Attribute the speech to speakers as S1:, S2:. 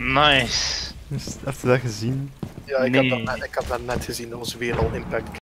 S1: Nice.
S2: Dus, heb je dat gezien?
S3: Ja, ik
S1: Nee.
S3: heb dat net gezien, dat was weer al impact.